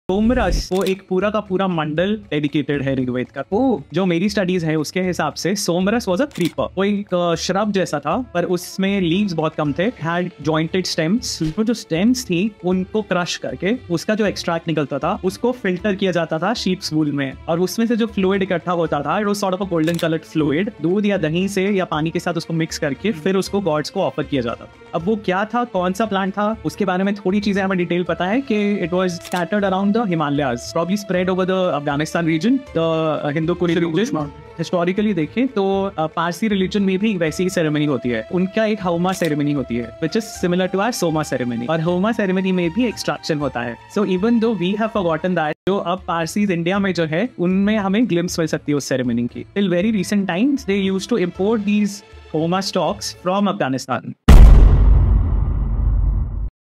सोमरस वो एक पूरा का पूरा मंडल डेडिकेटेड है ऋग्वेद का। वो जो मेरी स्टडीज है उसके हिसाब से सोमरस वाज अ क्रीपर। वो एक श्रब जैसा था पर उसमें लीव्स बहुत कम थे, हैड जॉइंटेड स्टेम्स। वो जो स्टेम्स थी उनको क्रश करके उसका जो एक्सट्रैक्ट निकलता था उसको फिल्टर किया जाता था शीप्स वूल में, और उसमें से जो फ्लूइड इकट्ठा होता था it was sort of a golden coloured fluid. दूध या दही से या पानी के साथ उसको मिक्स करके फिर उसको गॉड्स को ऑफर किया जाता था। अब वो क्या था, कौन सा प्लांट था, उसके बारे में थोड़ी चीजें हमें डिटेल पता है कि it was scattered around the Himalayas, probably spread over the Afghanistan region, the Hindu-Kush region। Historically देखें तो पारसी रिलीजन में भी वैसी ही सेरेमनी होती है। उनका एक हौमा सेरेमनी होती है which is similar to our Soma ceremony, और हौमा सेरेमनी में भी एक्सट्रैक्शन होता है। So even though we have forgotten that, जो अब पारसीज इंडिया में जो है उनमें हमें ग्लिम्स मिल सकती है उस सेरेमनी की। Till very recent times they used to import these homa stalks from Afghanistan।